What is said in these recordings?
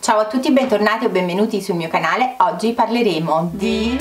Ciao a tutti, bentornati o benvenuti sul mio canale. Oggi parleremo di...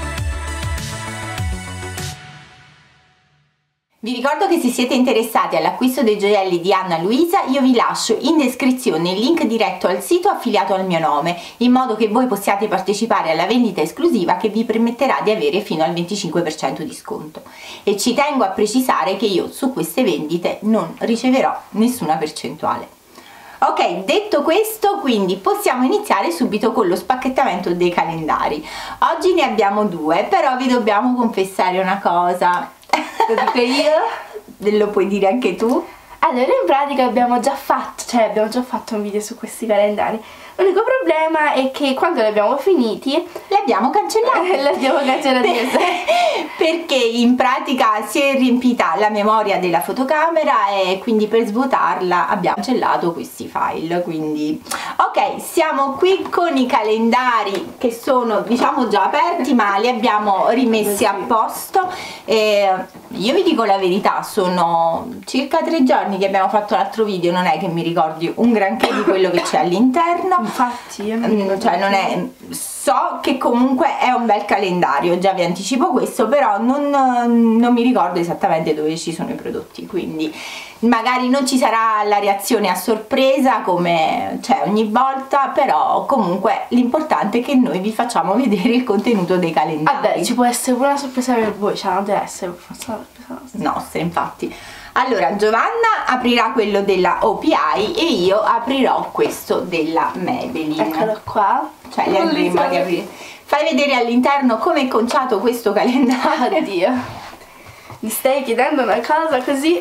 Vi ricordo che se siete interessati all'acquisto dei gioielli di Anna Luisa, io vi lascio in descrizione il link diretto al sito affiliato al mio nome, in modo che voi possiate partecipare alla vendita esclusiva che vi permetterà di avere fino al 25% di sconto. E ci tengo a precisare che io su queste vendite non riceverò nessuna percentuale. Ok, detto questo, quindi possiamo iniziare subito con lo spacchettamento dei calendari. Oggi ne abbiamo due, però vi dobbiamo confessare una cosa. Lo dico io? Lo puoi dire anche tu? Allora, in pratica abbiamo già fatto un video su questi calendari. L'unico problema è che quando li abbiamo finiti li abbiamo cancellati. Perché in pratica si è riempita la memoria della fotocamera e quindi per svuotarla abbiamo cancellato questi file. Quindi ok, siamo qui con i calendari che sono, diciamo, già aperti, ma li abbiamo rimessi a posto. Io vi dico la verità, sono circa 3 giorni che abbiamo fatto l'altro video, non è che mi ricordi un granché di quello che c'è all'interno. Infatti io cioè non è, so che comunque è un bel calendario, già vi anticipo questo, però non mi ricordo esattamente dove ci sono i prodotti, quindi magari non ci sarà la reazione a sorpresa come c'è ogni volta, però comunque l'importante è che noi vi facciamo vedere il contenuto dei calendari. Vabbè, ci può essere pure una sorpresa per voi, cioè non deve essere forse una sorpresa nostra, infatti. Allora, Giovanna aprirà quello della OPI e io aprirò questo della Maybelline. Eccolo qua. Cioè, le andremo a aprire. Fai vedere all'interno come è conciato questo calendario. Oddio. Mi stai chiedendo una cosa così?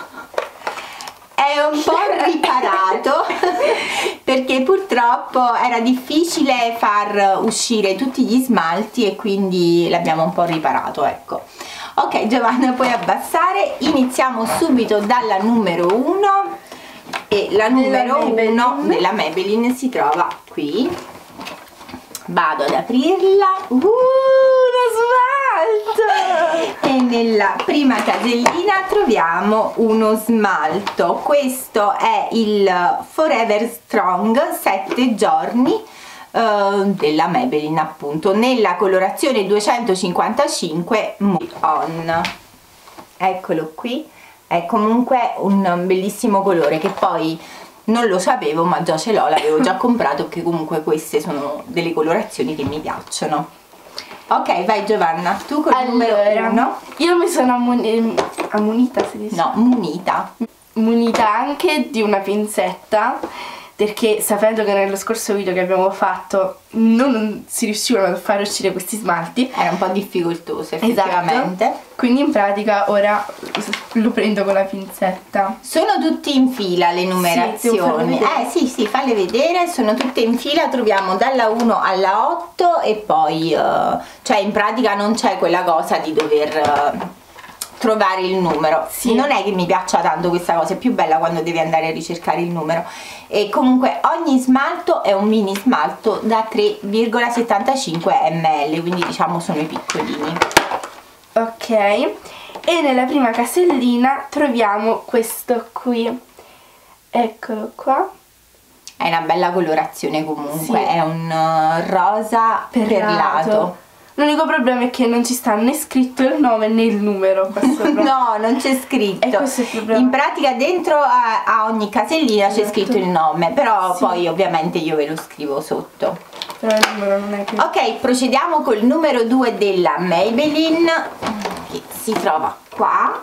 È un po' riparato perché purtroppo era difficile far uscire tutti gli smalti e quindi l'abbiamo un po' riparato, ecco. Ok, Giovanna, puoi abbassare. Iniziamo subito dalla numero 1 e la numero 1 della Maybelline si trova qui. Vado ad aprirla. Uno smalto! E nella prima casellina troviamo uno smalto. Questo è il Forever Strong 7 giorni della Maybelline, appunto, nella colorazione 255 Move On. Eccolo qui, è comunque un bellissimo colore che poi non lo sapevo, ma già ce l'ho, l'avevo già comprato, perché comunque queste sono delle colorazioni che mi piacciono. Ok, vai Giovanna, tu con il numero 1. Io mi sono ammonita, si dice? No, munita anche di una pinzetta, perché sapendo che nello scorso video che abbiamo fatto non si riuscivano a fare uscire questi smalti, era un po' difficoltoso effettivamente. Esatto. Quindi in pratica ora lo prendo con la pinzetta. Sono tutti in fila le numerazioni. Sì, sì, falle vedere, sono tutte in fila, troviamo dalla 1 alla 8 e poi cioè in pratica non c'è quella cosa di dover trovare il numero. Sì. Non è che mi piaccia tanto questa cosa, è più bella quando devi andare a ricercare il numero. E comunque ogni smalto è un mini smalto da 3,75 ml, quindi diciamo sono i piccolini. Ok, e nella prima casellina troviamo questo qui, eccolo qua. È una bella colorazione comunque, sì. È un rosa perlato. L'unico problema è che non ci sta né scritto il nome né il numero. No, non c'è scritto. E questo è il problema. In pratica dentro a ogni casellina c'è scritto il nome, però sì. Poi ovviamente io ve lo scrivo sotto. Però il numero non è più. Ok, procediamo col numero 2 della Maybelline, che si trova qua.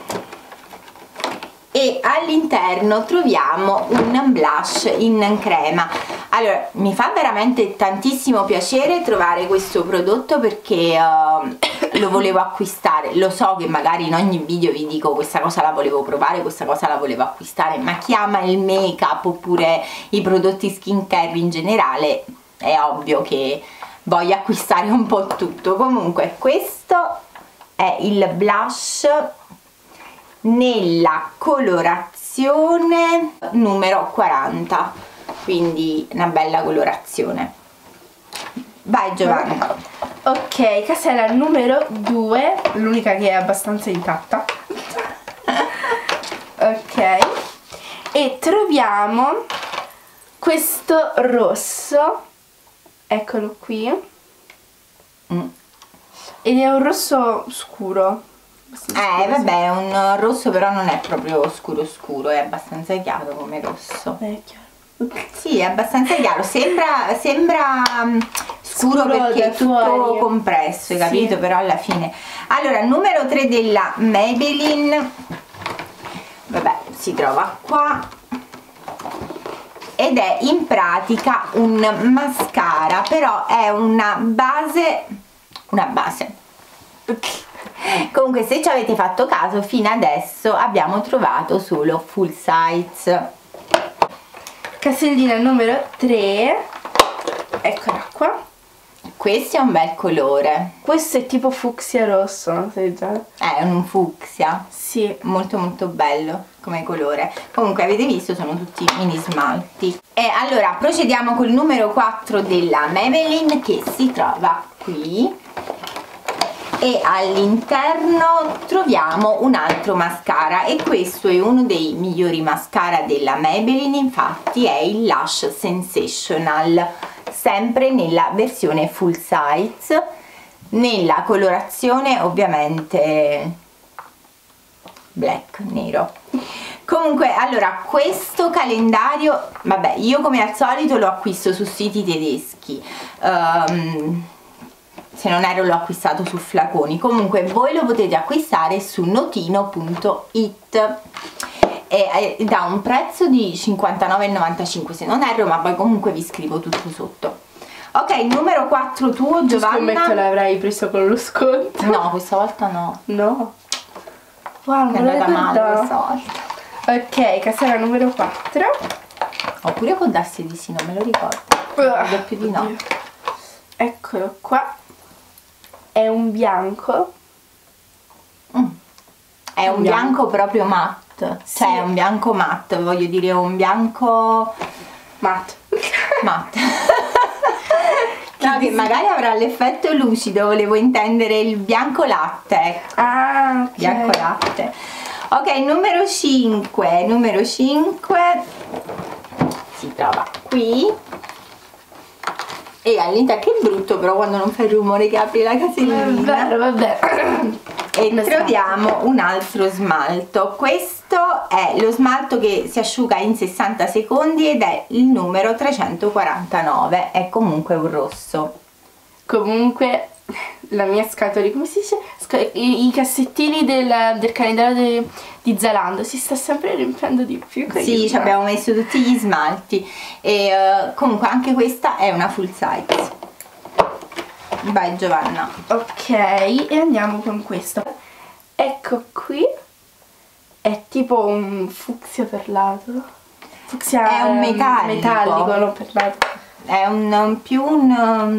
E all'interno troviamo un blush in crema. Allora, mi fa veramente tantissimo piacere trovare questo prodotto perché lo volevo acquistare. Lo so che magari in ogni video vi dico questa cosa la volevo provare, questa cosa la volevo acquistare, ma chi ama il make up oppure i prodotti skincare in generale è ovvio che voglia acquistare un po' tutto. Comunque questo è il blush nella colorazione numero 40, quindi una bella colorazione. Vai Giovanna. Ok, casella numero 2, l'unica che è abbastanza intatta. Ok, e troviamo questo rosso, eccolo qui, ed è un rosso scuro. Vabbè, è un rosso, però non è proprio scuro scuro, è abbastanza chiaro come rosso. È chiaro. Sì, è abbastanza chiaro, sembra scuro perché è tutto fuori compresso, hai capito? Sì. Però alla fine. Allora, numero 3 della Maybelline, vabbè, si trova qua ed è in pratica un mascara, però è una base. Comunque, se ci avete fatto caso, fino adesso abbiamo trovato solo full size. Casellina numero 3, eccola qua. Questo è un bel colore, Questo è tipo fucsia rosso, non sai già? è un fucsia, Sì. molto molto bello come colore. Comunque avete visto, sono tutti mini smalti. E allora procediamo col numero 4 della Maybelline, che si trova qui, e all'interno troviamo un altro mascara, e questo è uno dei migliori mascara della Maybelline, infatti è il Lash Sensational, sempre nella versione full size, nella colorazione ovviamente black, nero. Comunque, allora, questo calendario, vabbè, io come al solito lo acquisto su siti tedeschi, se non erro l'ho acquistato su Flaconi. Comunque voi lo potete acquistare su notino.it da un prezzo di 59,95 se non erro, ma poi comunque vi scrivo tutto sotto. Ok, numero 4 tuo, Giovanna. Scommetto l'avrai preso con lo sconto. No, questa volta no. No. Wow, È non andata male l'ho questa volta. Ok, casella numero 4. Oppure può darsi di sì, non me lo ricordo. Credo più di no. Eccolo qua. È un bianco. È un bianco proprio matte, Sì. cioè è un bianco matte, voglio dire un bianco Matte. matte. No, che magari avrà l'effetto lucido, volevo intendere il bianco latte, ecco. Ah, ok. Bianco latte. Ok, numero 5 si trova qui, e all'interno, che brutto però quando non fa il rumore che apri la casellina. Vabbè. E troviamo un altro smalto. Questo è lo smalto che si asciuga in 60 secondi ed è il numero 349, è comunque un rosso. Comunque la mia scatola, come si dice? I cassettini del calendario di Zalando si sta sempre riempiendo di più. Sì, ci abbiamo messo tutti gli smalti e comunque anche questa è una full size. Vai Giovanna. Ok, e andiamo con questo. Ecco qui, è tipo un fucsia perlato. Fucsia È un metallico, non perlato. È più un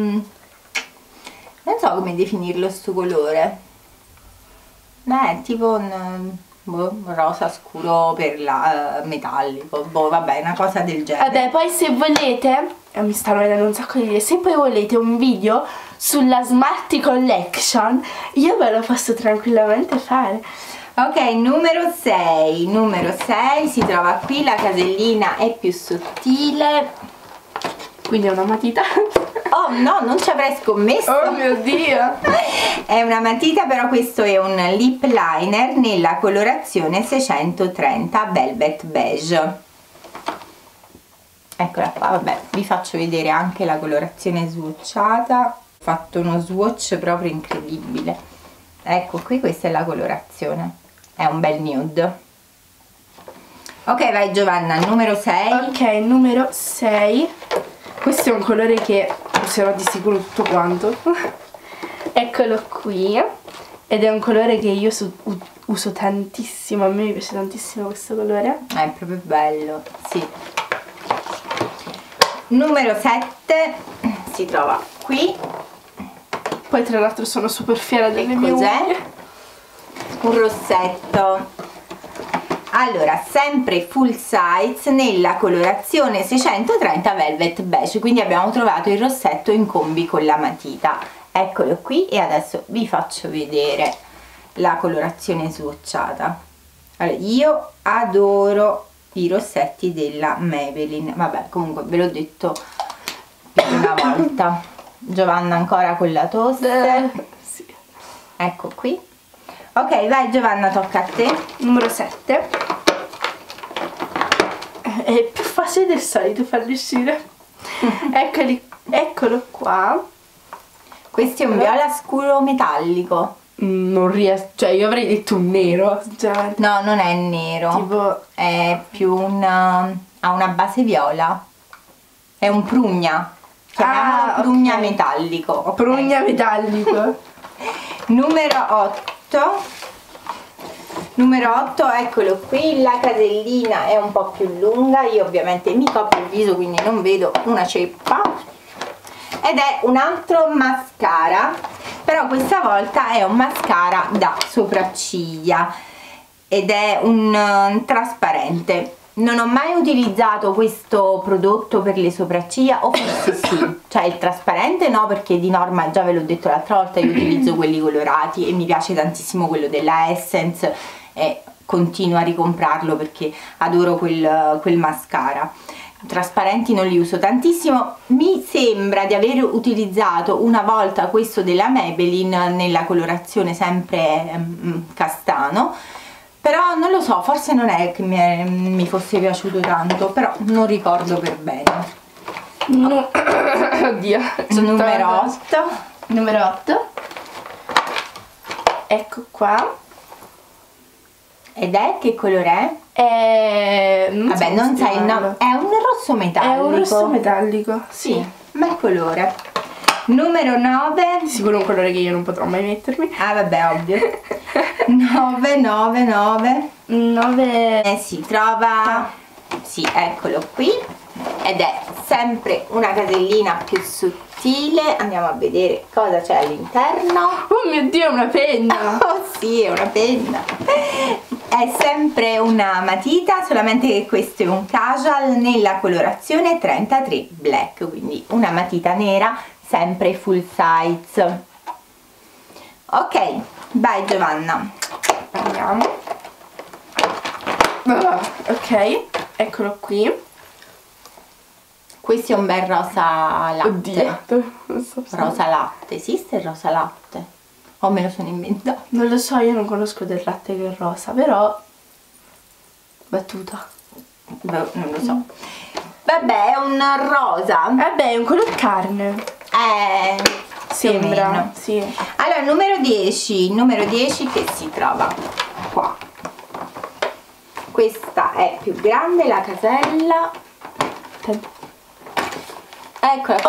non so come definirlo sto colore. Beh, è tipo un rosa scuro per metallico, boh, vabbè, una cosa del genere. Vabbè, poi se volete, mi stanno vedendo un sacco di idee, se poi volete un video sulla Smarty Collection, io ve lo posso tranquillamente fare. Ok, numero 6, si trova qui, la casellina è più sottile. Quindi è una matita. Oh no, non ci avrei scommesso. Oh mio Dio. È una matita, però questo è un lip liner nella colorazione 630 Velvet Beige. Eccola qua, vabbè, vi faccio vedere anche la colorazione swatchata. Ho fatto uno swatch proprio incredibile. Ecco qui, questa è la colorazione, è un bel nude. Ok, vai Giovanna, numero 6. Ok, numero 6. Questo è un colore che userò di sicuro tutto quanto. Eccolo qui. Ed è un colore che io uso tantissimo, a me mi piace tantissimo questo colore. È proprio bello, sì. Numero 7 si trova qui. Poi tra l'altro sono super fiera delle mie unghie. Un rossetto. Allora, sempre full size nella colorazione 630 Velvet Beige, quindi abbiamo trovato il rossetto in combi con la matita. Eccolo qui, e adesso vi faccio vedere la colorazione swatchata. Allora, io adoro i rossetti della Maybelline. Vabbè, comunque ve l'ho detto più di una volta. Giovanna ancora con la tosse. Sì. Ecco qui. Ok, vai Giovanna, tocca a te. Numero 7. È più facile del solito farli uscire. Eccolo qua. Questo è un viola scuro metallico. Non riesco, cioè io avrei detto un nero, sinceramente. No, non è nero. Tipo, è più ha una base viola. È un prugna. Chiamiamolo prugna ok. metallico. Ok. Prugna metallico. Numero 8. Numero 8, eccolo qui, la casellina è un po' più lunga, io ovviamente mi copro il viso quindi non vedo una ceppa, ed è un altro mascara, però questa volta è un mascara da sopracciglia ed è un trasparente. Non ho mai utilizzato questo prodotto per le sopracciglia, o forse sì, cioè il trasparente no, perché di norma, già ve l'ho detto l'altra volta, io utilizzo quelli colorati e mi piace tantissimo quello della Essence e continuo a ricomprarlo perché adoro quel mascara. Trasparenti non li uso tantissimo. Mi sembra di aver utilizzato una volta questo della Maybelline nella colorazione sempre castano, però non lo so, forse non è che mi fosse piaciuto tanto, però non ricordo per bene. No. Oddio. Numero 8. Numero 8. Ecco qua. Ed è che colore Non vabbè, so non sai, spiegarlo. no, è un rosso metallico. È un rosso metallico, sì. Bel colore. Numero 9. Sicuro un colore che io non potrò mai mettermi. Ah vabbè, ovvio. 9, 9, 9. 9. Si trova, sì, eccolo qui, ed è sempre una casellina più sottile. Andiamo a vedere cosa c'è all'interno. Oh mio Dio, è una penna! Oh sì, è una penna. È sempre una matita, solamente che questo è un casual nella colorazione 33 black, quindi una matita nera, sempre full size. Ok, vai Giovanna. Andiamo. Ok, eccolo qui. Questo è un bel rosa latte. Oddio, non so se- Rosa latte, esiste il rosa latte? O me lo sono inventato? Non lo so, io non conosco del latte che è rosa, però battuta. Beh, non lo so. Vabbè, è un rosa. Vabbè, è un color carne. Più o Sembra, meno. sì. Allora, numero 10. Numero 10 che si trova qua. Questa è più grande, la casella. Eccola.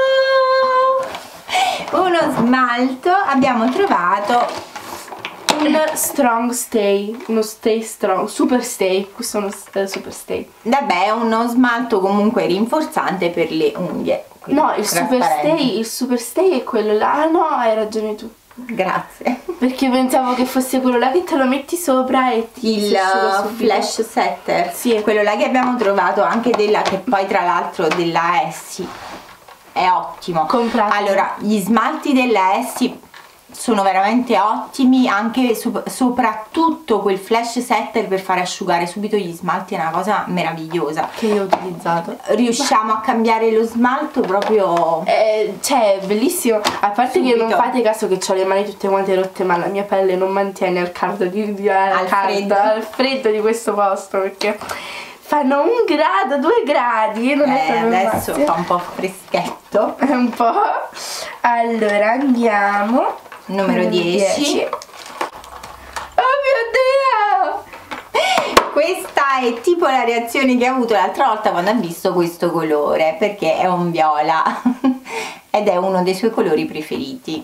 Oh! Uno smalto. Abbiamo trovato Un strong stay, uno stay strong, super stay, questo è uno super stay. vabbè, è uno smalto comunque rinforzante per le unghie. No, il super stay è quello là. Ah no, hai ragione tu. Grazie. Perché pensavo che fosse quello là che te lo metti sopra e ti si Il asciuga subito. flash setter, Sì. quello là che abbiamo trovato, anche della, che poi tra l'altro della Essie è ottimo. Compratelo. Allora, gli smalti della Essie sono veramente ottimi, anche soprattutto quel flash setter per fare asciugare subito gli smalti è una cosa meravigliosa. Che io ho utilizzato. Riusciamo a cambiare lo smalto proprio. Cioè, è bellissimo. A parte che non Subito. fate caso che ho le mani tutte quante rotte, ma la mia pelle non mantiene il caldo al freddo di questo posto, perché fanno 1 grado, 2 gradi. Non è proprio Adesso facile. fa un po' freschetto. È un po'. Allora andiamo. Numero 10. Oh mio Dio! Questa è tipo la reazione che ha avuto l'altra volta quando ha visto questo colore, perché è un viola ed è uno dei suoi colori preferiti.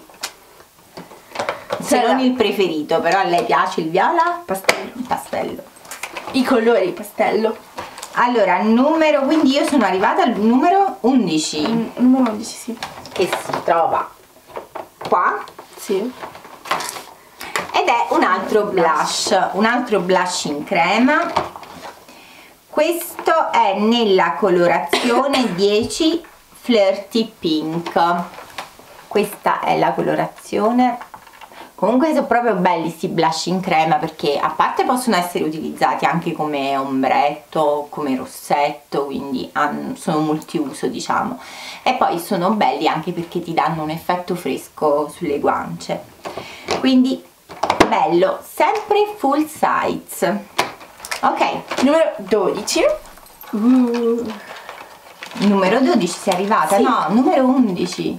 Se non il preferito, però a lei piace il viola Pastello. pastello. I colori pastello. Allora, quindi io sono arrivata al numero 11 Numero 11, sì. che si trova qua. Sì. Ed è un altro blush in crema. Questo è nella colorazione 10 Flirty Pink. Questa è la colorazione Comunque sono proprio belli sti blush in crema, perché a parte possono essere utilizzati anche come ombretto, come rossetto, quindi sono multiuso, diciamo, e poi sono belli anche perché ti danno un effetto fresco sulle guance, quindi bello, sempre full size. Ok, numero 12. Numero 12 sei arrivata? Sì. No, numero 11.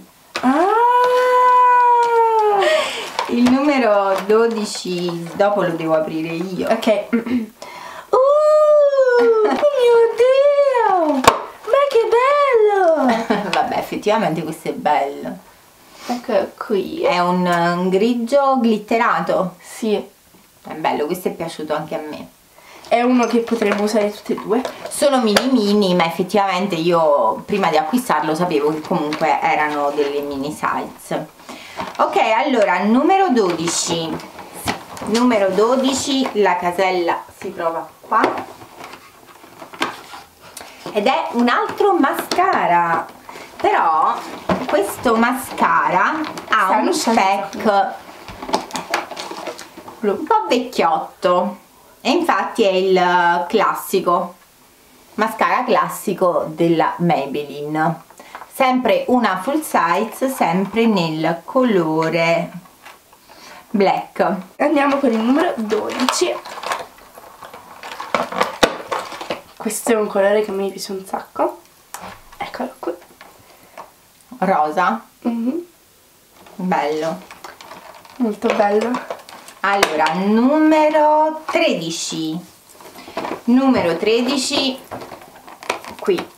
Il numero 12 dopo lo devo aprire io. Ok. Mio Dio! Ma che bello! Vabbè, effettivamente questo è bello. Ecco qui. È un grigio glitterato. Sì. È bello, questo è piaciuto anche a me. È uno che potremmo usare tutte e due. Sono mini, ma effettivamente io prima di acquistarlo sapevo che comunque erano delle mini size. Ok, allora numero 12. Numero 12, la casella si trova qua. Ed è un altro mascara. Però questo mascara ha un pack un po' vecchiotto. E infatti è il classico, mascara classico della Maybelline, sempre una full size, sempre nel colore black. Andiamo con il numero 12. Questo è un colore che mi piace un sacco. Eccolo qui. Rosa. Bello. Molto bello. Allora, numero 13. Numero 13 qui.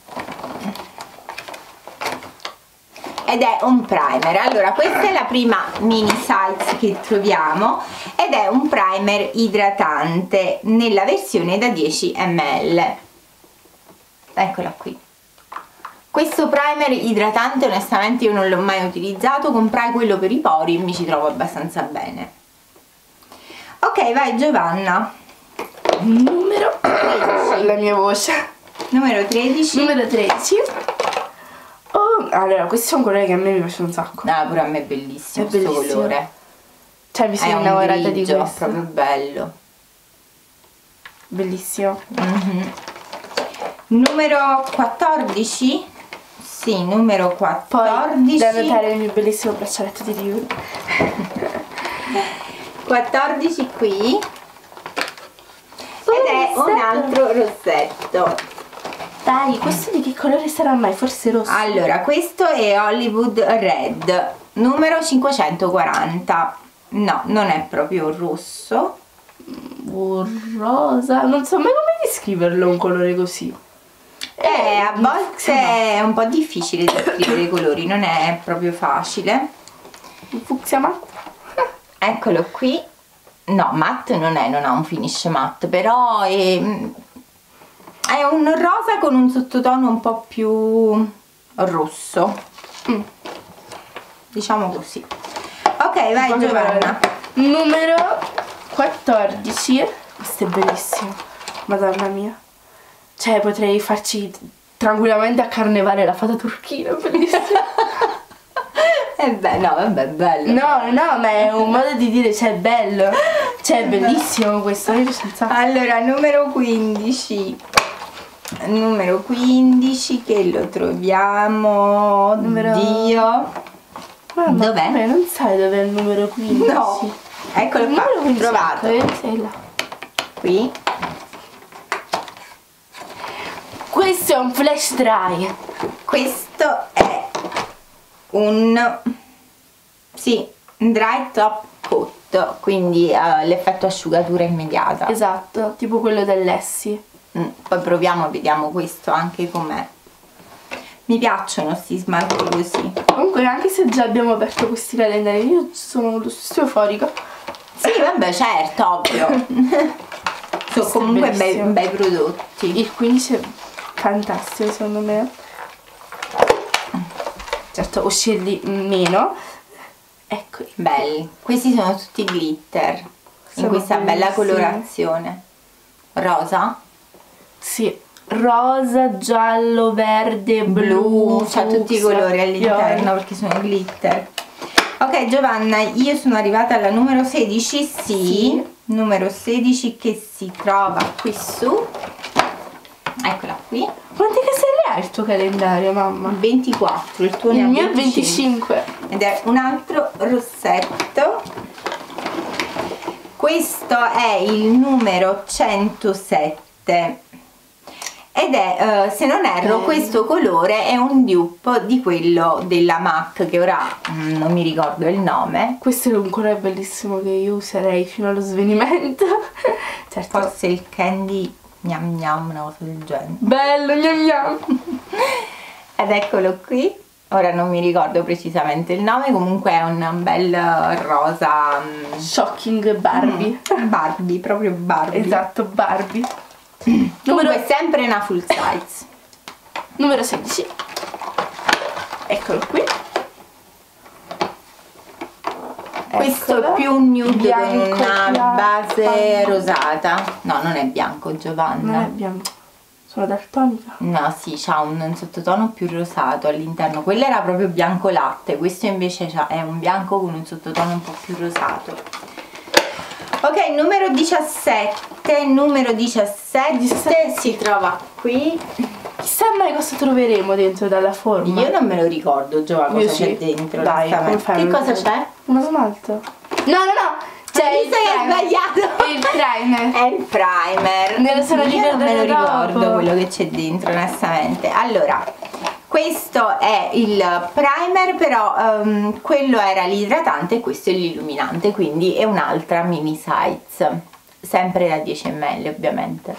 Ed è un primer. Allora, questa è la prima mini size che troviamo ed è un primer idratante nella versione da 10 ml. Eccola qui. Questo primer idratante onestamente io non l'ho mai utilizzato, comprai quello per i pori e mi ci trovo abbastanza bene. Ok, vai Giovanna. Numero 13. La mia voce. Numero 13. Numero 13. Oh, allora, questo è un colore che a me mi piace un sacco. No, pure a me è bellissimo questo colore. Cioè, mi sono innamorata di questo. È proprio bello. Bellissimo. Numero 14. Sì, numero 14. Poi da notare il mio bellissimo braccialetto di Dior. 14 qui. Ed è un altro rossetto. Dai, questo di che colore sarà mai? Forse rosso? Allora, questo è Hollywood Red, numero 540. No, non è proprio rosso. Rosa. Non so mai come descriverlo un colore così. A volte è un po' difficile descrivere i colori, non è proprio facile. Un fucsia matte. Eccolo qui. No, matte non è, non ha un finish matte, però è un rosa con un sottotono un po' più rosso. Diciamo così. Ok, vai Giovanna. Numero 14. Questo è bellissimo. Madonna mia. Cioè, potrei farci tranquillamente a carnevale la fata turchina, bellissima. Beh, no, vabbè, è bello. No, ma è un modo di dire, cioè, è bello. Cioè, è bellissimo questo. Allora, numero 15. Numero 15 che lo troviamo. Dio. Dov'è? Non sai dov'è il numero 15? No. Eccolo qua, l'ho trovato. Sei là. Qui. Questo è un flash dry. Questo è un dry top coat, quindi l'effetto asciugatura immediata. Esatto, tipo quello dell'Essie. Poi proviamo e vediamo questo anche com'è. Mi piacciono sti smalti così. Comunque, anche se già abbiamo aperto questi calendari, io sono lo stesso euforica. Sì, vabbè, certo, ovvio. Sono comunque bei prodotti. Il 15 è fantastico secondo me. Certo, uscirli meno. Eccoli. Belli. Questi sono tutti glitter. In questa bella colorazione. Rosa? Sì. Rosa, giallo, verde, blu. C'ha tutti i colori all'interno perché sono glitter. Ok Giovanna, io sono arrivata alla numero 16, sì. Numero 16 che si trova qui su. Eccola qui. Quanti caselle ha il tuo calendario, mamma? 24, il tuo ne ha Il mio è 25. 25. Ed è un altro rossetto. Questo è il numero 107 ed è, se non erro, questo colore è un dupe di quello della MAC, che ora non mi ricordo il nome. Questo è un colore bellissimo che io userei fino allo svenimento. Certo. Forse il candy gnam gnam, una cosa del genere. Bello, gnam gnam. Ed eccolo qui. Ora non mi ricordo precisamente il nome, comunque è un bel rosa. Shocking Barbie. Barbie, proprio Barbie. Esatto, Barbie. Comunque sempre una full size. Numero 16. Eccolo qui. Questo Eccolo. è più nude Bianco, con una base bianco. rosata. No, non è bianco, Giovanna. Non è bianco. Sono daltonica. No, sì, c'ha un sottotono più rosato all'interno. Quello era proprio bianco latte, questo invece è un bianco con un sottotono un po' più rosato. Ok, numero 17. Numero 17 si trova qui. Chissà mai cosa troveremo dentro dalla forma. Io non me lo ricordo, Giovanna, cosa c'è dentro. Dai, Che cosa c'è? Uno smalto. No, no, no. C'è il sbagliato. il primer. È il primer. Me lo sono Io non me lo ricordato ricordo dopo. quello che c'è dentro, onestamente. Allora, questo è il primer, però quello era l'idratante e questo è l'illuminante, quindi è un'altra mini size, sempre da 10 ml ovviamente.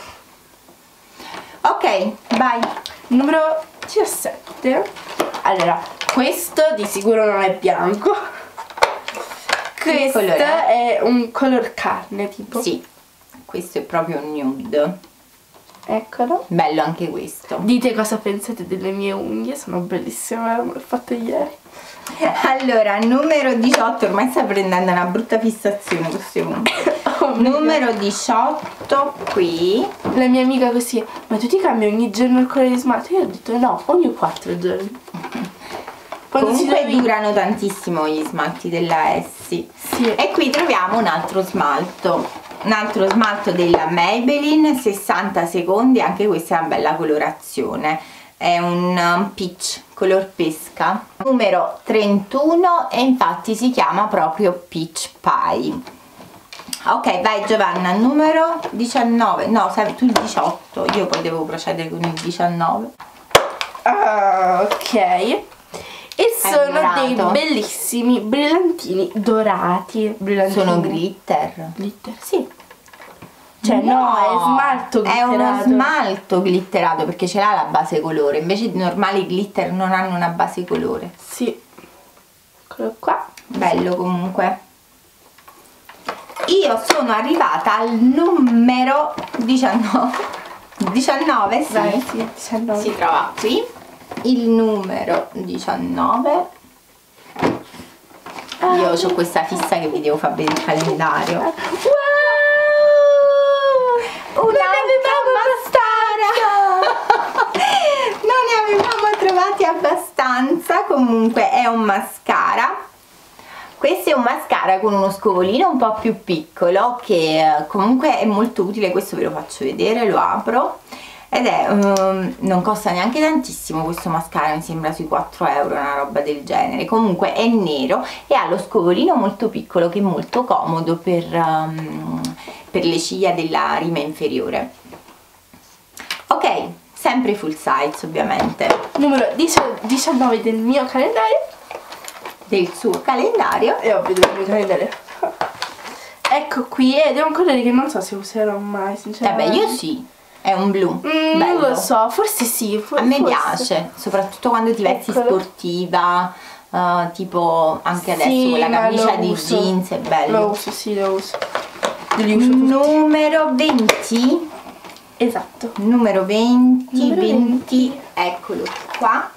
Ok, vai. Numero 17. Allora, questo di sicuro non è bianco. Questo colore è un color carne tipo. Sì, questo è proprio un nude. Eccolo. Bello anche questo. Dite cosa pensate delle mie unghie, sono bellissime, me l'ho fatte ieri. Allora, numero 18, ormai sta prendendo una brutta fissazione questo punto. Oh, Numero 18 qui. la mia amica così, ma tu ti cambi ogni giorno il colore di smalto? Io ho detto no, ogni 4 giorni. Quando Comunque si durano tantissimo gli smalti della Essie. Sì. E qui troviamo un altro smalto della Maybelline, 60 secondi, anche questa è una bella colorazione, è un peach color pesca, numero 31, e infatti si chiama proprio Peach Pie. Ok, vai Giovanna, numero 19, no, sai tu il 18, io poi devo procedere con il 19. Ok. E sono dorato. dei bellissimi brillantini dorati. Brillantini. Sono glitter? Glitter, sì. Cioè no, è smalto glitterato. È uno smalto glitterato perché ce l'ha la base colore, invece i normali glitter non hanno una base colore. Sì. Eccolo qua. Bello comunque. Io sono arrivata al numero 19. 19, sì. Dai, sì, 19. Si trova qui. Il numero 19. Io ho questa fissa che vi devo far vedere il calendario. Wow! Un'altra mascara! Non ne avevamo trovati abbastanza. Comunque è un mascara. Questo è un mascara con uno scovolino un po' più piccolo, che comunque è molto utile. Questo ve lo faccio vedere, lo apro. Ed è, non costa neanche tantissimo questo mascara, mi sembra sui 4 euro, una roba del genere. Comunque è nero e ha lo scovolino molto piccolo, che è molto comodo per le ciglia della rima inferiore. Ok, sempre full size ovviamente. Numero 19 del mio calendario. Del suo calendario. E ovvio del mio calendario. Ecco qui, ed è un colore che non so se userò mai, sinceramente. Vabbè, io sì. È un blu. Non lo so, forse sì. A me piace, soprattutto quando ti vesti sportiva, tipo anche adesso sì, con la camicia di jeans, è bello. Lo uso, sì, lo uso. Li uso tutti. Numero 20. Esatto. Numero 20, Numero 20, eccolo qua.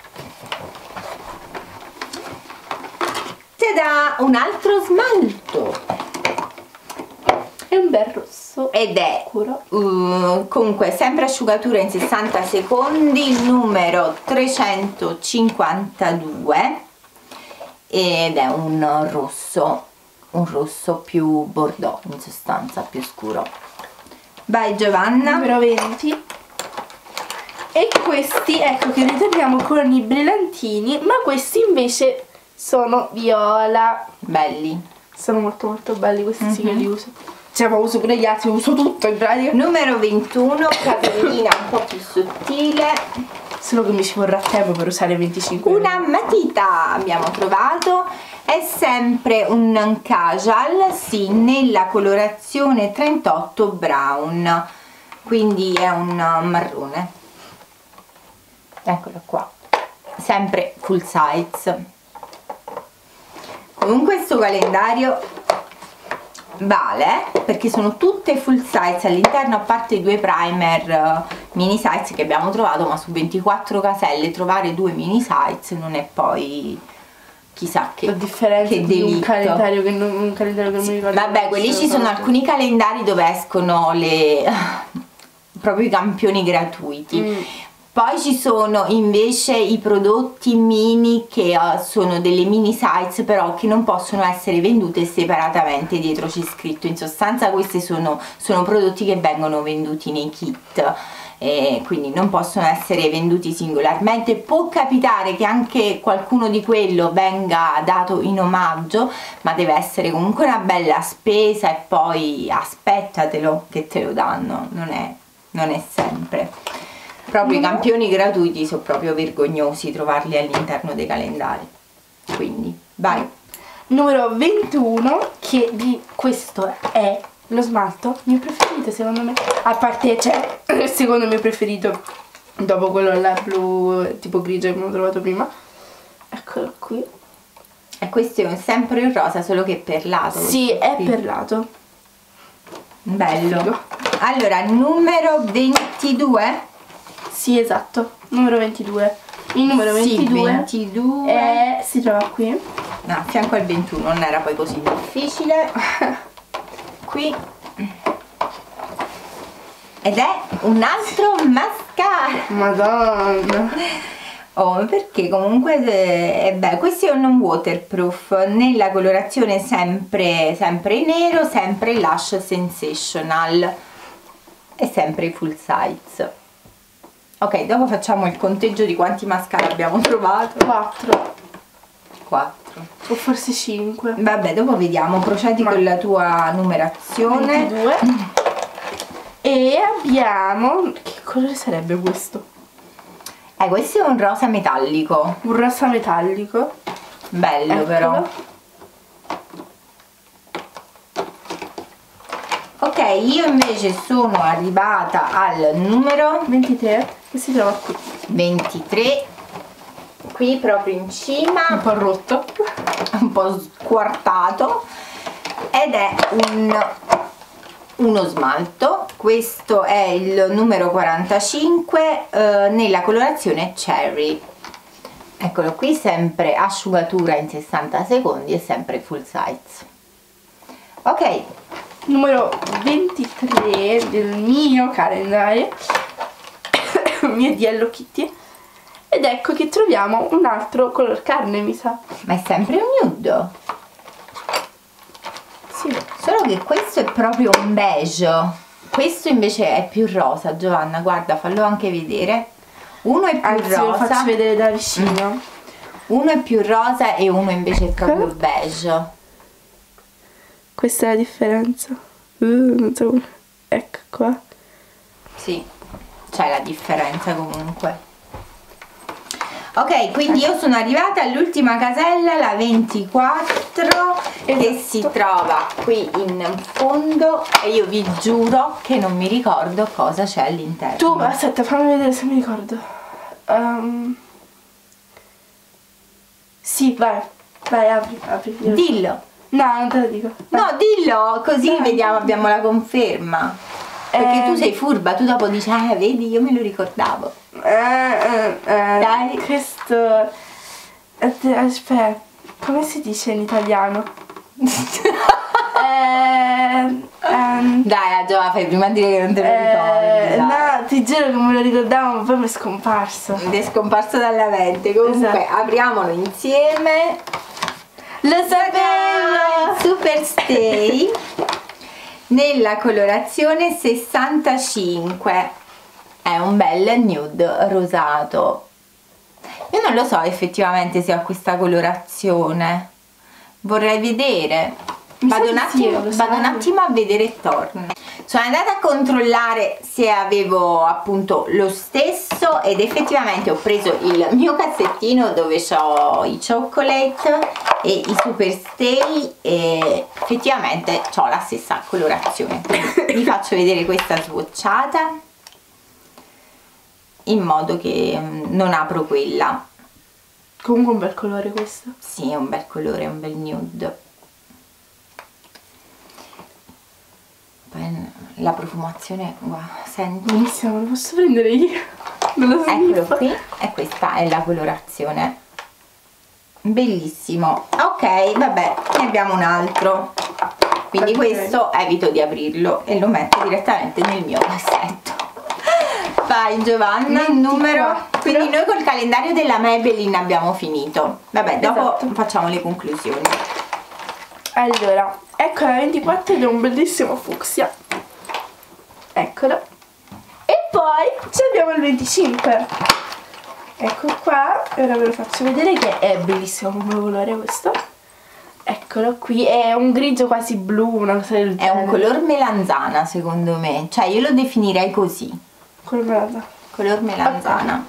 Ti dà un altro smalto. È un bel rosso. Ed è Scuro. comunque sempre asciugatura in 60 secondi, il numero 352, ed è un rosso più bordeaux, in sostanza più scuro. Vai Giovanna. Numero 20. E questi, ecco che li teniamo con i brillantini, ma questi invece sono viola. Belli. Sono molto molto belli, questi sì che li uso. Cioè, ma uso pure gli altri, uso tutto in pratica. Numero 21, casellina un po' più sottile. Solo che mi ci vorrà tempo per usare 25. Una matita abbiamo trovato, è sempre un casual, sì, nella colorazione 38 brown, quindi è un marrone. Eccolo qua, sempre full size. Comunque questo calendario vale perché sono tutte full size all'interno, a parte i due primer mini size che abbiamo trovato, ma su 24 caselle trovare due mini size non è poi chissà che, la differenza che di delitto. un calendario che non mi ricordo. Vabbè, quelli ci sono alcuni calendari dove escono proprio i campioni gratuiti. Poi ci sono invece i prodotti mini che sono delle mini size, però che non possono essere vendute separatamente, dietro c'è scritto. In sostanza questi sono prodotti che vengono venduti nei kit, quindi non possono essere venduti singolarmente. Può capitare che anche qualcuno di quello venga dato in omaggio, ma deve essere comunque una bella spesa e poi aspettatelo che te lo danno, non è sempre. Proprio i campioni gratuiti sono proprio vergognosi trovarli all'interno dei calendari. Quindi vai. Numero 21, che di questo è lo smalto mio preferito secondo me. A parte, cioè, il secondo mio preferito dopo quello là blu tipo grigio che abbiamo trovato prima. Eccolo qui. E questo è sempre il rosa, solo che perlato. Sì, è perlato. Bello. Allora, numero 22. Sì, esatto, numero 22. Il numero 22, sì, 22. Si trova qui. No, a fianco al 21, non era poi così difficile. Qui. Ed è un altro mascara. Madonna. Oh, perché comunque questo è un waterproof nella colorazione sempre nero, sempre Lash Sensational e sempre full size. Ok, dopo facciamo il conteggio di quanti mascara abbiamo trovato. 4 o forse 5. Vabbè, dopo vediamo, procedi con la tua numerazione. 22. E abbiamo, che colore sarebbe questo? Questo è un rosa metallico. Un rosa metallico. Bello. Eccolo. Però. Ok, io invece sono arrivata al numero 23, che si trova qui. 23, qui proprio in cima, un po' rotto, un po' squartato, ed è uno smalto. Questo è il numero 45 nella colorazione Cherry. Eccolo qui, sempre asciugatura in 60 secondi e sempre full size. Ok, numero 23 del mio calendario mio di Hello Kitty, ed ecco che troviamo un altro color carne, mi sa. Ma è sempre un nude. Sì, solo che questo è proprio un beige, questo invece è più rosa. Giovanna, guarda, fallo anche vedere. Uno è più rosa, lo faccio vedere da vicino. Uno è più rosa e uno invece è proprio beige. Questa è la differenza. Non so. Ecco qua. Sì, c'è la differenza comunque. Ok, quindi io sono arrivata all'ultima casella, la 24, che si trova qui in fondo, e io vi giuro che non mi ricordo cosa c'è all'interno. Tu, aspetta, fammi vedere se mi ricordo. Sì, vai, apri. Dillo. No, non te lo dico. Vai. No, dillo, così vediamo, abbiamo la conferma. Perché tu sei furba, tu dopo dici, vedi, io me lo ricordavo. Dai. Questo... Aspetta, come si dice in italiano? Dai, Giova, fai prima a dire che non te lo ricordi. No, ti giuro che me lo ricordavo, ma poi mi è scomparso. Ed è scomparso dalla mente. Comunque, esatto, apriamolo insieme. Lo sapevo! Super Stay nella colorazione 65. È un bel nude rosato. Io non lo so effettivamente se ha questa colorazione, vorrei vedere. Vado un attimo a vedere e torno. Sono andata a controllare se avevo appunto lo stesso ed effettivamente ho preso il mio cassettino dove ho i chocolate e i Super Stay e effettivamente ho la stessa colorazione. Quindi vi faccio vedere questa swatchata in modo che non apro quella. Comunque un bel colore questo. Sì, è un bel colore, è un bel nude. Poi la profumazione, guarda, senti. Buonissimo, lo posso prendere io? Non lo so. Eccolo qui, e questa è la colorazione. Bellissimo. Ok, vabbè, ne abbiamo un altro. Quindi questo evito di aprirlo e lo metto direttamente nel mio cassetto. Vai Giovanna, numero. Quindi noi col calendario della Maybelline abbiamo finito. Vabbè, dopo facciamo le conclusioni. Allora, ecco la 24 ed è un bellissimo fucsia. Eccolo. E poi abbiamo il 25. Ecco qua, ora ve lo faccio vedere che è bellissimo come colore questo. Eccolo qui, è un grigio quasi blu, una cosa del genere. È un color melanzana secondo me, cioè io lo definirei così. Color melanzana.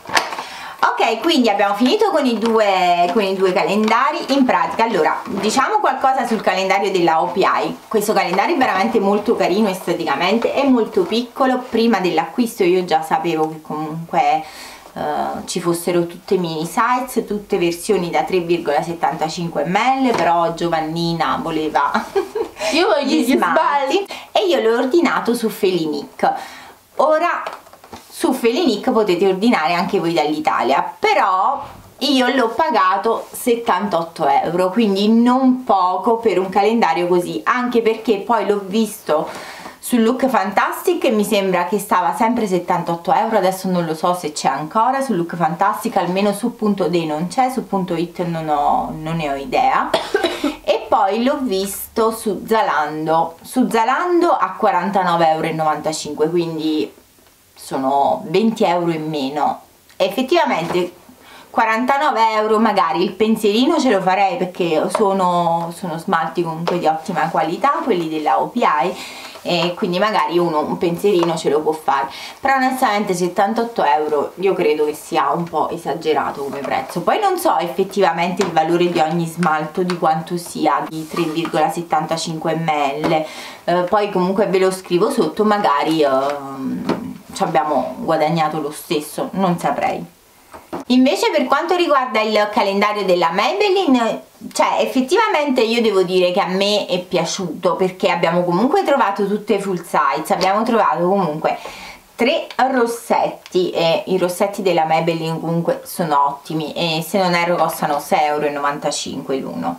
Ok, quindi abbiamo finito con i due calendari. In pratica, allora, diciamo qualcosa sul calendario della OPI. Questo calendario è veramente molto carino esteticamente, è molto piccolo. Prima dell'acquisto io già sapevo che comunque ci fossero tutte mini size, tutte versioni da 3,75 ml, però Giovannina voleva io voglio gli smalti e io l'ho ordinato su Felinic. Ora su Felinic potete ordinare anche voi dall'Italia, però io l'ho pagato 78 euro, quindi non poco per un calendario così, anche perché poi l'ho visto sul Look Fantastic e mi sembra che stava sempre 78 euro, adesso non lo so se c'è ancora su Look Fantastic, almeno su .de non c'è, su .it non ne ho idea. E poi l'ho visto su Zalando a 49,95 euro, quindi sono 20 euro in meno. E effettivamente 49 euro magari il pensierino ce lo farei, perché sono smalti comunque di ottima qualità, quelli della OPI, e quindi magari uno un pensierino ce lo può fare, però onestamente 78 euro io credo che sia un po' esagerato come prezzo. Poi non so effettivamente il valore di ogni smalto di quanto sia, di 3,75 ml, poi comunque ve lo scrivo sotto, magari ci abbiamo guadagnato lo stesso, non saprei. Invece per quanto riguarda il calendario della Maybelline, cioè effettivamente io devo dire che a me è piaciuto, perché abbiamo comunque trovato tutte full size, abbiamo trovato comunque 3 rossetti, e i rossetti della Maybelline comunque sono ottimi e se non erro costano 6,95 euro l'uno.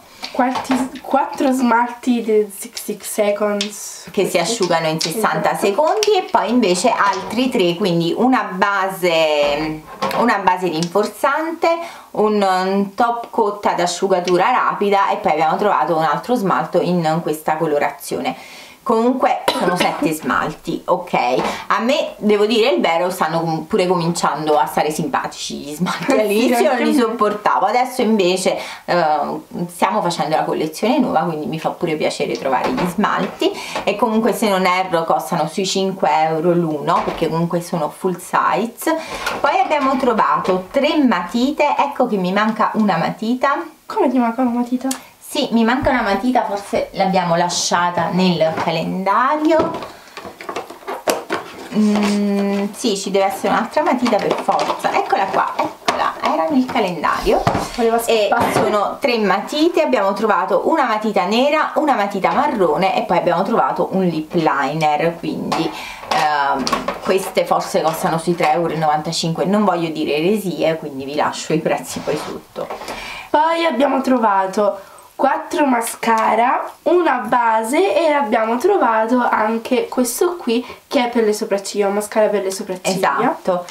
4 smalti di 60 seconds che si asciugano in 60 secondi, e poi invece altri 3, quindi una base rinforzante, un top coat ad asciugatura rapida, e poi abbiamo trovato un altro smalto in questa colorazione. Comunque sono 7 smalti, ok? A me, devo dire il vero, stanno pure cominciando a stare simpatici gli smalti. All'inizio non li sopportavo, adesso invece stiamo facendo la collezione nuova, quindi mi fa pure piacere trovare gli smalti, e comunque se non erro costano sui 5 euro l'uno, perché comunque sono full size. Poi abbiamo trovato 3 matite, ecco che mi manca una matita. Come ti manca una matita? Sì, mi manca una matita, forse l'abbiamo lasciata nel calendario. Sì, ci deve essere un'altra matita per forza. Eccola qua, eccola, era nel calendario. E sono 3 matite, abbiamo trovato una matita nera, una matita marrone e poi abbiamo trovato un lip liner, quindi queste forse costano sui 3,95 euro, non voglio dire eresie, quindi vi lascio i prezzi poi sotto. Poi abbiamo trovato 4 mascara, una base, e abbiamo trovato anche questo qui che è per le sopracciglia, un mascara per le sopracciglia. Esatto.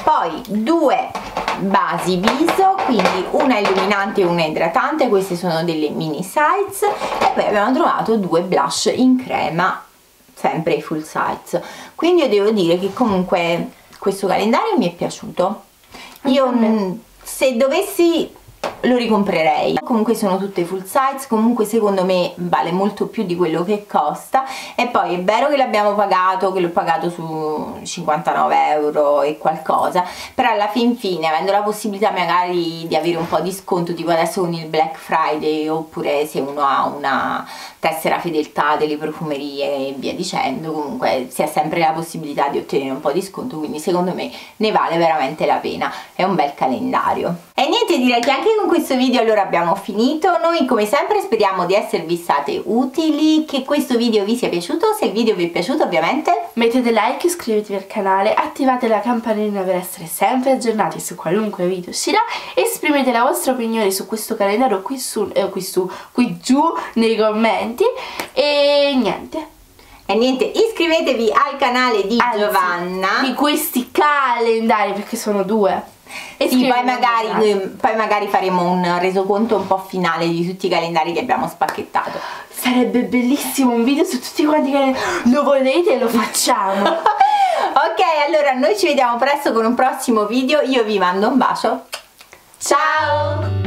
poi 2 basi viso, quindi una illuminante e una idratante, queste sono delle mini size, e poi abbiamo trovato 2 blush in crema, sempre full size. Quindi io devo dire che comunque questo calendario mi è piaciuto. Io se dovessi lo ricomprerei. Comunque sono tutte full size, comunque secondo me vale molto più di quello che costa. E poi è vero che l'abbiamo pagato, che l'ho pagato su 59 euro e qualcosa, però alla fin fine, avendo la possibilità magari di avere un po' di sconto, tipo adesso con il Black Friday, oppure se uno ha una tessera fedeltà delle profumerie e via dicendo, comunque si ha sempre la possibilità di ottenere un po' di sconto, quindi secondo me ne vale veramente la pena. È un bel calendario. E niente, direi che anche con questo video allora abbiamo finito. Noi come sempre speriamo di esservi state utili, che questo video vi sia piaciuto. Se il video vi è piaciuto ovviamente mettete like, iscrivetevi al canale, attivate la campanellina per essere sempre aggiornati su qualunque video uscirà, esprimete la vostra opinione su questo calendario qui giù nei commenti e niente. E niente, iscrivetevi al canale di Giovanna, di questi calendari, perché sono 2. E sì, poi magari faremo un resoconto un po' finale di tutti i calendari che abbiamo spacchettato. Sarebbe bellissimo un video su tutti quanti i calendari. Lo volete? Lo facciamo. Ok, allora noi ci vediamo presto con un prossimo video. Io vi mando un bacio. Ciao!